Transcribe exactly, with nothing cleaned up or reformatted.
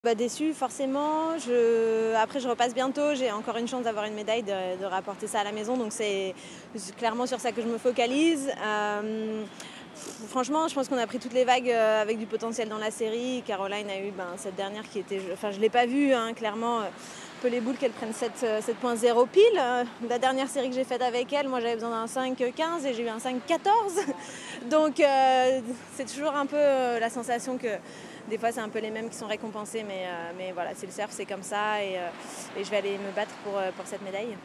Bah, déçue forcément, je après je repasse bientôt, j'ai encore une chance d'avoir une médaille, de de rapporter ça à la maison, donc c'est c'est clairement sur ça que je me focalise. Hem, franchement, je pense qu'on a pris toutes les vagues, heu, avec du potentiel dans la série. Caroline a eu, ben, cette dernière qui était enfin je l'ai pas vue, hein, clairement, heu, un peu les boules qu'elle prenne sept, heu, sept point zéro pile. Heu, la dernière série que j'ai faite avec elle, moi j'avais besoin d'un cinq quinze et j'ai eu un cinq quatorze. Donc heu, c'est toujours un peu, heu, la sensation que des fois c'est un peu les mêmes qui sont récompensés, mais heu, mais voilà, c'est le surf, c'est comme ça et heu et je vais aller me battre pour, heu, pour cette médaille.